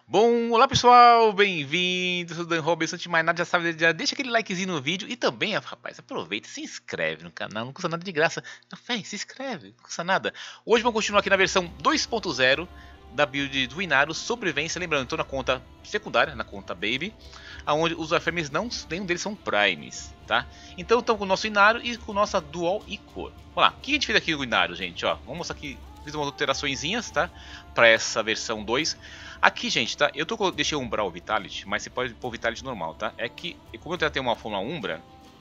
Bom, olá pessoal, bem-vindos, eu sou o Dan Robson, antes de mais nada já sabe, já deixa aquele likezinho no vídeo e também, rapaz, aproveita, se inscreve no canal, não custa nada de graça, se inscreve, não custa nada. Hoje vamos continuar aqui na versão 2.0 da build do Inaro, sobrevivência, lembrando, estou na conta secundária, na conta Baby, onde os Warframes nenhum deles são Primes, tá? Então estamos com o nosso Inaro e com nossa Dual Icor. Vamos lá, o que a gente fez aqui no Inaro, gente, ó, vamos mostrar aqui, fiz umas alteraçõezinhas, tá? Para essa versão 2. Aqui, gente, tá? Deixei o Umbral Vitality, mas você pode pôr Vitality normal, tá? É que, como eu já tenho uma Fórmula Umbra,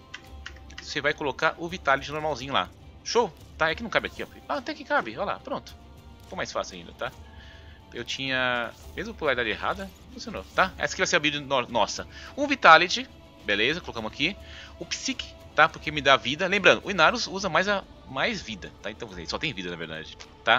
você vai colocar o Vitality normalzinho lá. Show? Tá? É que não cabe aqui, ó. Ah, até que cabe. Olha lá, pronto. Ficou mais fácil ainda, tá? Eu tinha... Mesmo polaridade errada, funcionou, tá? Essa aqui vai ser a build nossa. Um Vitality, beleza, colocamos aqui. O Psyche, tá? Porque me dá vida. Lembrando, o Inarus usa mais vida, tá? Então, só tem vida, na verdade, tá?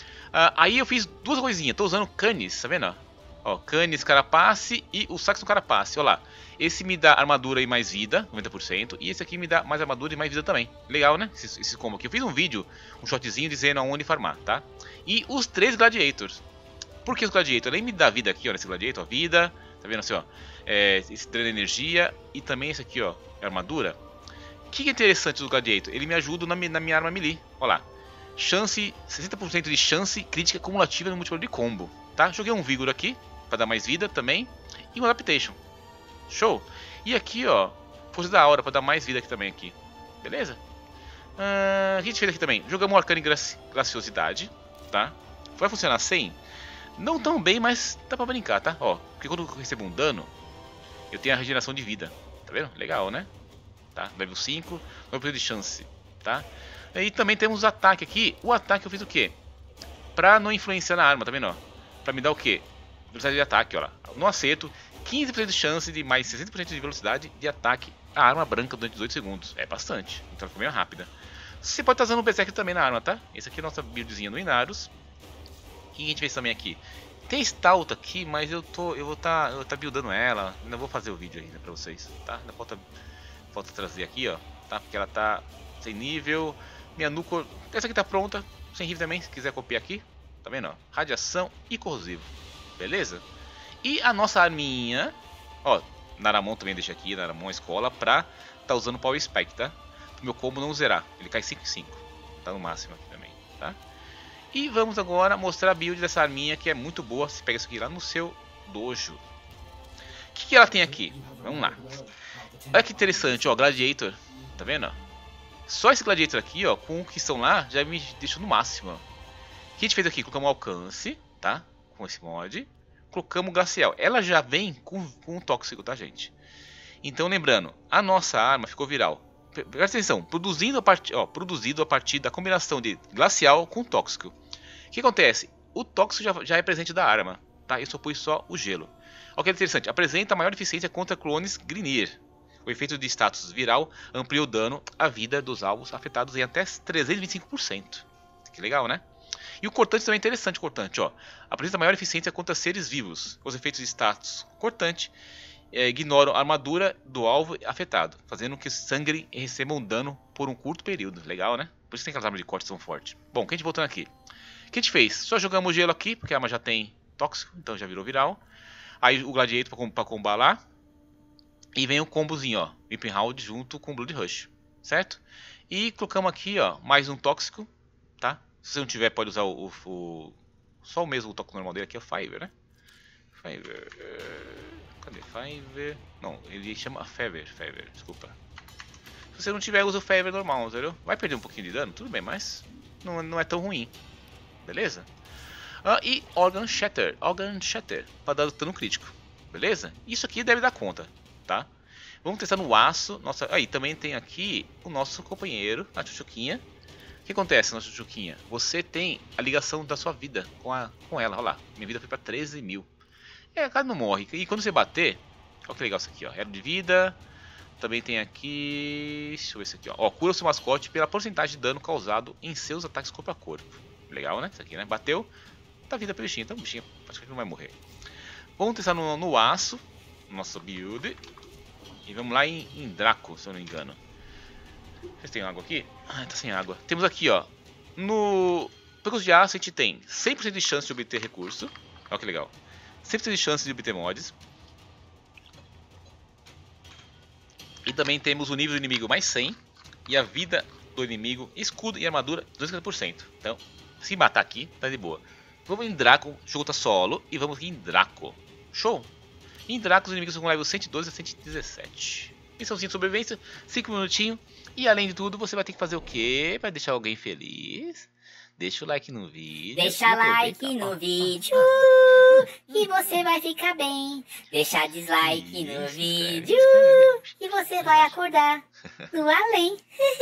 Aí eu fiz duas coisinhas, tô usando Canis, tá vendo? Ó, Canis Carapace e o Saxon Carapace, ó lá. Esse me dá armadura e mais vida, 90%, e esse aqui me dá mais armadura e mais vida também. Legal, né? Esse combo aqui. Eu fiz um vídeo, um shotzinho dizendo aonde farmar, tá? E os 3 Gladiators. Por que os Gladiators? Ele me dá vida aqui, ó, nesse Gladiator, ó, vida, tá vendo assim, ó? Esse dreno de energia e também esse aqui, ó, armadura. O que é interessante do Gladiator? Ele me ajuda na minha arma melee, ó lá. Chance, 60% de chance crítica cumulativa no múltiplo de combo, tá? Joguei um Vigor aqui, para dar mais vida também, e um Adaptation. Show! E aqui, ó, Força da Aura, para dar mais vida aqui também, aqui. Beleza? O que a gente fez aqui também? Jogamos um Arcane Graciosidade, tá? Vai funcionar sem? Não tão bem, mas dá pra brincar, tá? Ó, porque quando eu recebo um dano, eu tenho a regeneração de vida, tá vendo? Legal, né? Tá? Level 5, 9% de chance, tá? E também temos o ataque aqui. O ataque eu fiz o quê? Pra não influenciar na arma, tá vendo? Ó? Pra me dar o quê? Velocidade de ataque, ó lá. No acerto, 15% de chance de mais 60% de velocidade de ataque à arma branca durante 18 segundos. É bastante, então ficou meio rápida. Você pode estar usando o Berserk também na arma, tá? Esse aqui é a nossa buildzinha do Inarus. O que a gente fez também aqui? Tem Stout aqui, mas eu vou tá buildando ela. Ainda vou fazer o vídeo ainda pra vocês, tá? Ainda falta trazer aqui, ó, tá? Porque ela tá sem nível. Minha Nucor, essa aqui tá pronta, sem nível também, se quiser copiar aqui, tá vendo, ó? Radiação e corrosivo, beleza? E a nossa arminha, ó, Naramon também deixa aqui, Naramon escola, pra tá usando Power Spike, tá? Pro meu combo não zerar, ele cai 5 em 5, tá no máximo aqui também, tá? E vamos agora mostrar a build dessa arminha que é muito boa, você pega isso aqui lá no seu dojo. O que ela tem aqui? Vamos lá. Olha que interessante, ó, Gladiator, tá vendo, ó? Só esse Gladiator aqui, ó, com o que estão lá, já me deixou no máximo. Ó. O que a gente fez aqui? Colocamos alcance, tá? Com esse mod. Colocamos Glacial. Ela já vem com um tóxico, tá, gente? Então, lembrando, a nossa arma ficou viral. Presta atenção, produzido a partir da combinação de Glacial com tóxico. O que acontece? O tóxico já é presente da arma, tá? Eu só pus só o gelo. Olha que interessante, apresenta maior eficiência contra clones Grineer. O efeito de status viral amplia o dano à vida dos alvos afetados em até 325%. Que legal, né? E o cortante também é interessante, o cortante, ó. Apresenta maior eficiência contra seres vivos. Os efeitos de status cortante ignoram a armadura do alvo afetado, fazendo que sangrem e recebam dano por um curto período. Legal, né? Por isso tem aquelas armas de corte tão fortes. Bom, o que a gente voltando aqui? O que a gente fez? Só jogamos gelo aqui, porque a arma já tem tóxico, então já virou viral. Aí o Gladiator para combar lá. E vem o combozinho, ó, Whipping Round junto com Blood Rush, certo? E colocamos aqui, ó, mais um tóxico, tá? Se você não tiver, pode usar só o mesmo tóxico normal dele aqui, é o Fiverr, né? Fiverr, cadê Fiverr? Não, ele chama Fever, desculpa. Se você não tiver, usa o Fiverr normal, entendeu? Vai perder um pouquinho de dano, tudo bem, mas não é tão ruim, beleza? E Organ Shatter, para dar dano crítico, beleza? Isso aqui deve dar conta. Tá? Vamos testar no aço. Nossa, aí também tem aqui o nosso companheiro, a Chuchuquinha. O que acontece na Chuchuquinha? Você tem a ligação da sua vida com ela. Olha lá, minha vida foi para 13 mil. A cara não morre. E quando você bater, olha que legal isso aqui, ó. Era de vida. Também tem aqui. Deixa eu ver isso aqui, ó. Cura o seu mascote pela porcentagem de dano causado em seus ataques corpo a corpo. Legal, né? Isso aqui, né? Bateu, dá vida pro bichinho. Então o bichinho praticamente não vai morrer. Vamos testar no aço. Nossa build. E vamos lá em Draco, se eu não me engano. Vocês têm água aqui? Ah, tá sem água. Temos aqui, ó. No Percurso de Aço a gente tem 100% de chance de obter recurso. Olha que legal. Sempre tem chance de obter mods. E também temos o nível do inimigo mais 100. E a vida do inimigo, escudo e armadura 250%. Então, se matar aqui, tá de boa. Vamos em Draco, o jogo tá solo. E vamos aqui em Draco. Show! Em Draco os inimigos são com level 112 a 117. Missãozinha de sobrevivência, 5 minutinhos. E além de tudo, você vai ter que fazer o quê? Para deixar alguém feliz? Deixa o like no vídeo. Deixa like no vídeo e você vai ficar bem. Deixa dislike no vídeo e você vai acordar no além.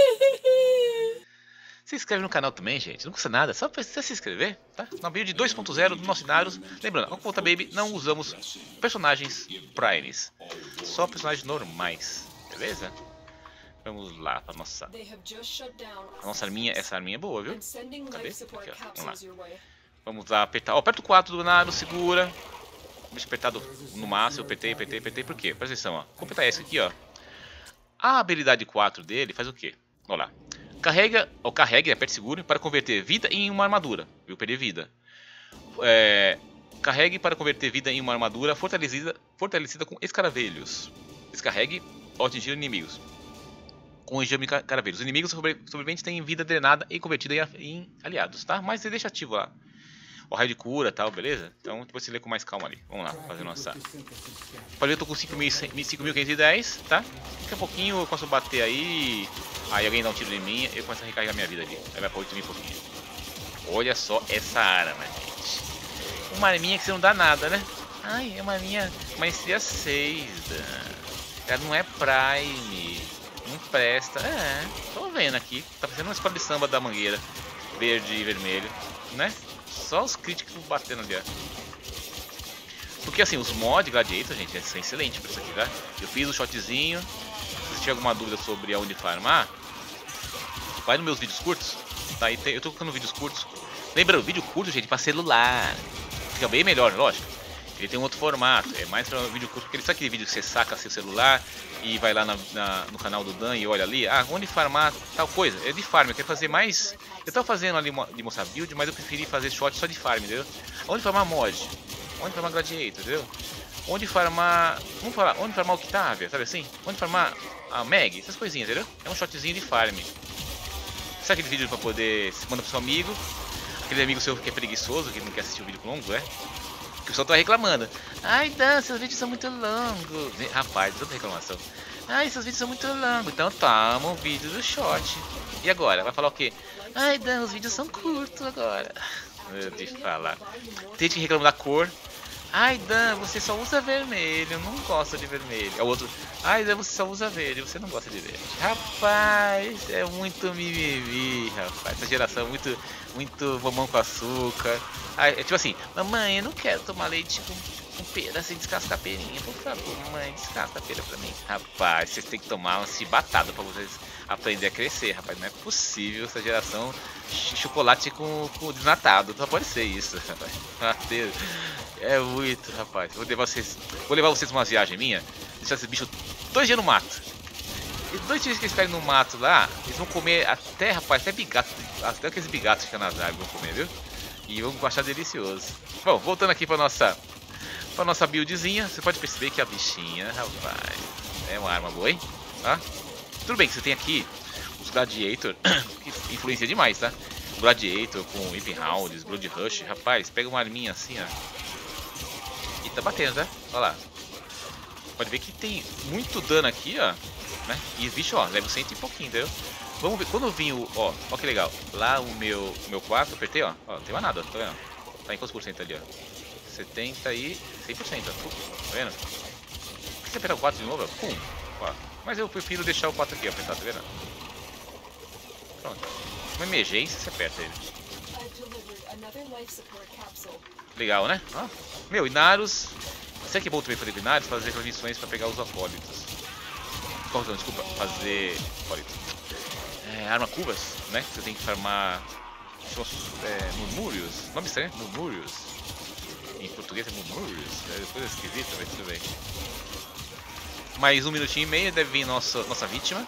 Se inscreve no canal também, gente. Não custa nada, só precisa se inscrever, tá? Na build 2.0 do nosso Inarius. Lembrando, a conta Baby não usamos personagens Primes. Só personagens normais, beleza? Vamos lá para nossa arminha. Essa arminha é boa, viu? Cadê? Aqui, ó. Vamos lá. Vamos lá apertar. Ó, aperta o 4 do nada, segura. Deixa apertado no máximo. Apertei. Por quê? Presta atenção, ó. Vou apertar esse aqui, ó. A habilidade 4 dele faz o quê? Olha lá. Carregue, aperte seguro para converter vida em uma armadura. Viu? Perder vida. Carregue para converter vida em uma armadura fortalecida com escaravelhos. Descarregue ao atingir inimigos com enjame caravelhos. Os inimigos sobreviventes têm vida drenada e convertida em aliados, tá? Mas você deixa ativo lá. O raio de cura e tal, beleza? Então depois você lê com mais calma ali. Vamos lá, fazer nossa. Pode ver, eu tô com 5.510, tá? Daqui a pouquinho eu posso bater aí. Aí alguém dá um tiro em mim e eu começo a recarregar minha vida ali. Aí vai pra 8.000 e pouquinho. Olha só essa arma, gente. Uma arminha que você não dá nada, né? Ai, é uma arminha maestria 6. Ela não é Prime. Não presta. Tô vendo aqui. Tá parecendo uma escola de samba da Mangueira. Verde e vermelho, né? Só os críticos batendo ali, ó. Porque assim, os mods Gladiator, gente, são excelentes pra isso aqui, tá? Eu fiz o shotzinho. Se você tiver alguma dúvida sobre aonde farmar, vai nos meus vídeos curtos. Tá? Eu tô colocando vídeos curtos. Lembra, o vídeo curto, gente, pra celular. Fica bem melhor, lógico. Ele tem um outro formato, é mais para vídeo curto, porque ele sabe aquele vídeo que você saca seu celular e vai lá no canal do Dan e olha ali, onde farmar tal coisa, é de farm, eu quero fazer mais, eu tava fazendo ali de mostrar build, mas eu preferi fazer shot só de farm, entendeu? Onde farmar mod, onde farmar gladiator, entendeu? Onde farmar, vamos falar, onde farmar Octavia, sabe assim? Onde farmar a Meg, essas coisinhas, entendeu? É um shotzinho de farm. Sabe aquele vídeo para poder, manda pro seu amigo, aquele amigo seu que é preguiçoso, que não quer assistir o vídeo longo, o pessoal tá reclamando. Ai, Dan, seus vídeos são muito longos. Rapaz, tanta reclamação. Ai, seus vídeos são muito longos. Então toma um vídeo do shot. E agora? Vai falar o quê? Ai, Dan, os vídeos são curtos agora. Eu te falar. Tem gente que reclama da cor. Ai, Dan, você só usa vermelho. Eu não gosto de vermelho. É o outro. Ai, Dan, você só usa verde. Você não gosta de verde. Rapaz, é muito mimimi, rapaz. Essa geração é muito mamão com açúcar. Ai, é tipo assim, mamãe, eu não quero tomar leite com pera sem descascar a perinha. Por favor, mamãe, descasca a pera pra mim. Rapaz, vocês têm que tomar uma cibatada pra vocês aprender a crescer, rapaz. Não é possível essa geração chocolate com desnatado. Só pode ser isso, rapaz. Meu Deus. É muito, rapaz. Vou levar vocês numa viagem minha. Deixar esses bichos 2 dias no mato. E 2 dias que eles ficarem no mato lá, eles vão comer até, rapaz, até bigato. Até aqueles bigatos que ficam nas árvores vão comer, viu? E vão achar delicioso. Bom, voltando aqui pra nossa buildzinha. Você pode perceber que a bichinha, rapaz, é uma arma boa, hein? Tá? Tudo bem que você tem aqui os Gladiator, que influencia demais, tá? O Gladiator com Weeping Rounds, Blood Rush, rapaz, pega uma arminha assim, ó. E tá batendo, tá? Olha lá. Pode ver que tem muito dano aqui, ó. Né? E os bichos, ó, level 100 e pouquinho, entendeu? Vamos ver, quando eu vim o, ó que legal. Lá o meu 4, apertei, ó. Ó, não tem mais nada, ó, tá vendo? Tá em quantos por cento ali, ó? 70 e 100%, ó. Tá vendo? Se você apertar o 4 de novo, ó, pum, 4. Mas eu prefiro deixar o 4 aqui, ó, apertado, tá vendo? Pronto. Uma emergência, você aperta ele. Legal, né? Ó. Meu, Inarius. Será que é bom também fazer Inarius? Fazer aquelas missões pra pegar os acólitos. Não, desculpa, fazer acólitos. Arma cubas, né? Você tem que farmar murmúrios. Nome estranho, murmúrios. Em português é murmúrios. É coisa esquisita, mas tudo bem. Mais 1 minutinho e meio deve vir nossa vítima.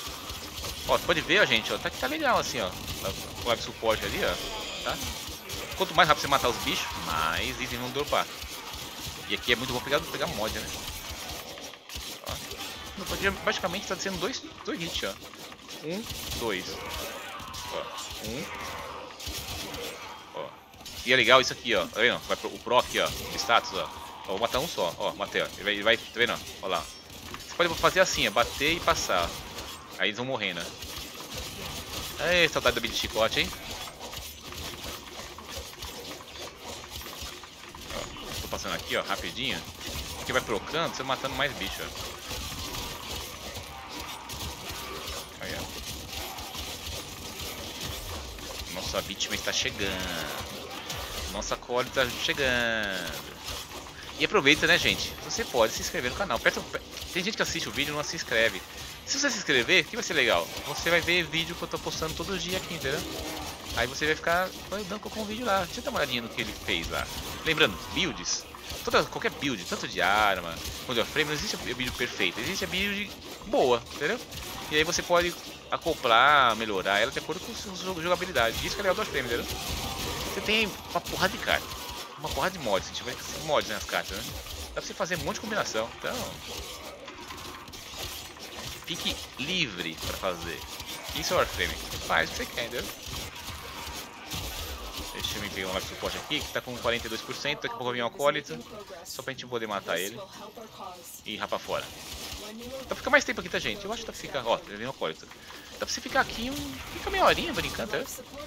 Ó, você pode ver, ó, gente, ó, tá legal assim, ó. Com o suporte ali, ó. Tá? Quanto mais rápido você matar os bichos, mais itens vão dropar. E aqui é muito bom pegar mod, né? Ó. No dia, basicamente tá sendo dois hits, ó. 1, 2. Ó. 1. Ó. E é legal isso aqui, ó. Tá vendo? Vai pro, o pro aqui, ó. Status, ó. Ó. Vou matar um só. Ó, matei, ó. Ele vai, tá vendo? Ó lá. Você pode fazer assim, ó. Bater e passar. Aí eles vão morrendo, né? Ei, saudade da vida de chicote, hein? Ó, tô passando aqui, ó, rapidinho. Aqui vai trocando, você matando mais bicho, ó. Aí, ó. Nossa vítima está chegando. Nossa cole está chegando. E aproveita, né, gente? Você pode se inscrever no canal. Tem gente que assiste o vídeo e não se inscreve. Se você se inscrever, o que vai ser legal? Você vai ver vídeo que eu tô postando todos os dias aqui, entendeu? Aí você vai ficar dando com o vídeo lá. Deixa eu dar uma olhadinha no que ele fez lá. Lembrando, builds. Qualquer build, tanto de arma, quanto de frame, não existe a build perfeita. Existe a build boa, entendeu? E aí você pode acoplar, melhorar ela de acordo com a sua jogabilidade. Isso que é legal do Warframe, entendeu? Você tem uma porrada de carta. Uma porrada de mods. Se tiver mods nas cartas, né? Dá pra você fazer um monte de combinação. Então... fique livre para fazer. Isso é o Warframe. Faz o que você quer, entendeu? Deixa eu me pegar um life support aqui que tá com 42%. Daqui a pouco vai vir um acólito. Só pra gente poder matar ele. E rapar fora. Dá pra ficar mais tempo aqui, tá, gente? Eu acho que dá pra ficar. Ó, vai vir um acólito. Dá pra você ficar aqui fica meia horinha brincando, tá? Dá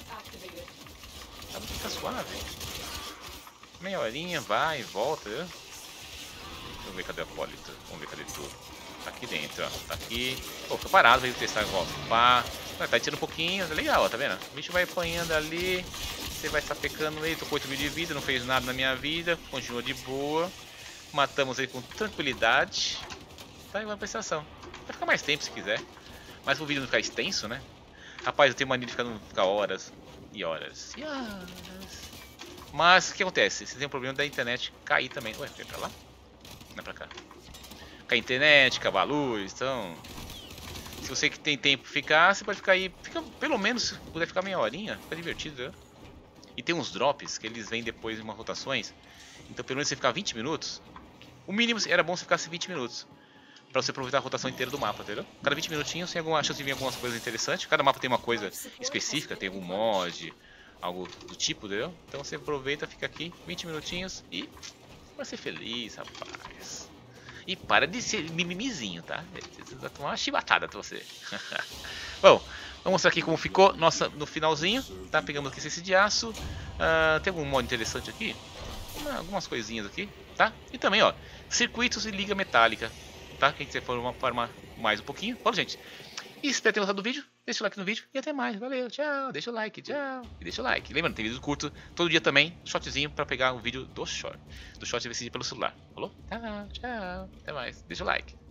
pra ficar suave. Meia horinha, vai e volta, viu? Deixa eu ver cadê o acólito. Vamos ver cadê tudo. Tá aqui dentro, ó. Tá aqui. Pô, fica parado, veio testar igual. Pá. Tá tirando um pouquinho. Tá legal, ó. Tá vendo? O bicho vai apanhando ali. Você vai sapecando ele. Tô com 8 mil de vida. Não fez nada na minha vida. Continua de boa. Matamos ele com tranquilidade. Tá, e vai pra estação. Vai ficar mais tempo se quiser. Mas pro vídeo não ficar extenso, né? Rapaz, eu tenho mania de ficar horas e horas e horas. Mas o que acontece? Você tem um problema da internet cair também. Ué, vem pra lá? Não é pra cá. Com a internet, com a luz, então... se você que tem tempo ficar, você pode ficar aí... fica, pelo menos, se puder ficar meia horinha, fica divertido, né? E tem uns drops que eles vêm depois de umas rotações. Então pelo menos você ficar 20 minutos. O mínimo era bom você ficasse 20 minutos. Pra você aproveitar a rotação inteira do mapa, entendeu? Cada 20 minutinhos tem alguma chance de vir algumas coisas interessantes. Cada mapa tem uma coisa específica, tem algum mod, algo do tipo, entendeu? Então você aproveita, fica aqui 20 minutinhos e vai ser feliz, rapaz. E para de ser mimimizinho, tá? Vai tomar uma chibatada pra você. Bom, vamos mostrar aqui como ficou nossa, no finalzinho. Tá? Pegamos aqui esse de aço. Tem algum mod interessante aqui? Algumas coisinhas aqui, tá? E também, ó, circuitos e liga metálica. Tá? Quem quiser formar mais um pouquinho. Bom, gente. E espero ter gostado do vídeo. Deixa o like no vídeo e até mais. Valeu, tchau. Deixa o like, tchau. E deixa o like. Lembrando, tem vídeo curto todo dia também. Shortzinho pra pegar um vídeo do short. Do short decidir pelo celular. Falou? Tchau, tchau. Até mais. Deixa o like.